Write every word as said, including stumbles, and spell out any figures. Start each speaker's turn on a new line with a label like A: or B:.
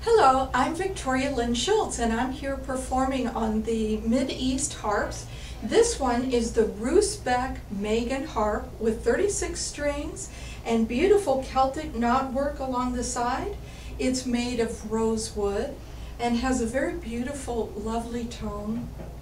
A: Hello, I'm Victoria Lynn Schultz, and I'm here performing on the Mid-East harps. This one is the Roosebeck Meghan harp with thirty-six strings and beautiful Celtic knotwork along the side. It's made of rosewood and has a very beautiful, lovely tone.